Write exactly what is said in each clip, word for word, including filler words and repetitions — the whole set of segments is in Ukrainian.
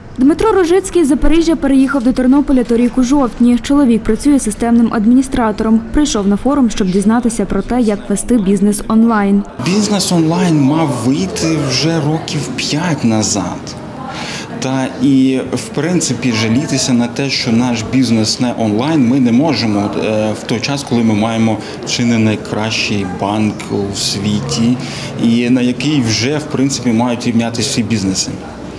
Дмитро Рожицький з Запоріжжя переїхав до Тернополя торік у жовтні. Чоловік працює системним адміністратором. Прийшов на форум, щоб дізнатися про те, як вести бізнес онлайн. Бізнес онлайн мав вийти вже років п'ять назад. Та і, в принципі, жалітися на те, що наш бізнес не онлайн, ми не можемо в той час, коли ми маємо чи не найкращий банк у світі, і на який вже, в принципі, мають рівнятися всі бізнеси.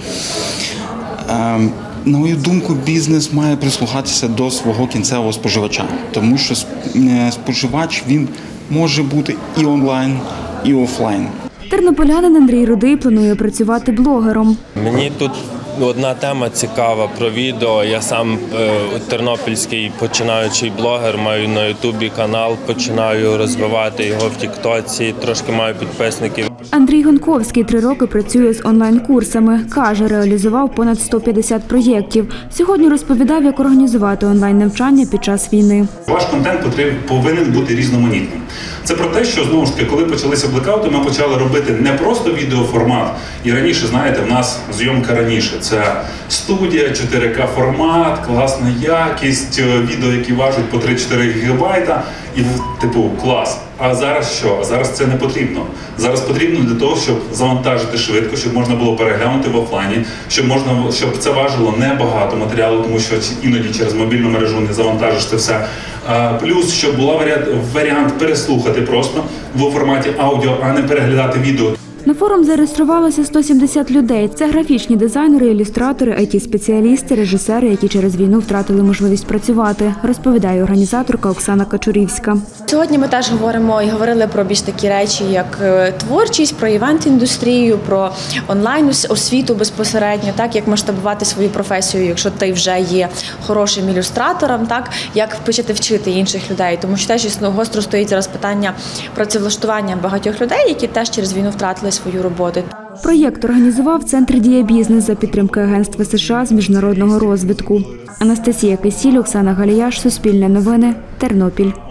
На мою думку, бізнес має прислухатися до свого кінцевого споживача, тому що споживач, він може бути і онлайн, і офлайн. Тернополянин Андрій Рудий планує працювати блогером. Мені тут одна тема цікава про відео. Я сам е, тернопільський починаючий блогер, маю на ютубі канал, починаю розвивати його в тіктоці, трошки маю підписників. Андрій Гонковський три роки працює з онлайн-курсами. Каже, реалізував понад сто п'ятдесят проєктів. Сьогодні розповідав, як організувати онлайн-навчання під час війни. Ваш контент повинен бути різноманітним. Це про те, що, знову ж таки, коли почалися блекаути, ми почали робити не просто відеоформат. І раніше, знаєте, в нас зйомка раніше. Це студія, чотири ка формат, класна якість, відео, які важать по три-чотири гігабайта. І, типу, клас. А зараз що? А зараз це не потрібно. Зараз потрібно для того, щоб завантажити швидко, щоб можна було переглянути в офлайні, щоб можна, щоб це важило небагато матеріалу, тому що іноді через мобільну мережу не завантажиш це все. А, плюс, щоб була варіант, варіант переслухати просто в форматі аудіо, а не переглядати відео. На форум зареєструвалося сто сімдесят людей. Це графічні дизайнери, ілюстратори, ай ті-спеціалісти, режисери, які через війну втратили можливість працювати, розповідає організаторка Оксана Качурівська. Сьогодні ми теж говоримо і говорили про більш такі речі, як творчість, про івент-індустрію, про онлайн-освіту безпосередньо, так, як масштабувати свою професію, якщо ти вже є хорошим ілюстратором, так, як почати вчити інших людей. Тому що теж гостро стоїть зараз питання працевлаштування багатьох людей, які теж через війну втратили свою роботу. Проєкт організував Центр «Дія Бізнес» за підтримки Агентства США з міжнародного розвитку. Анастасія Кисіль, Оксана Галіяш, Суспільне новини, Тернопіль.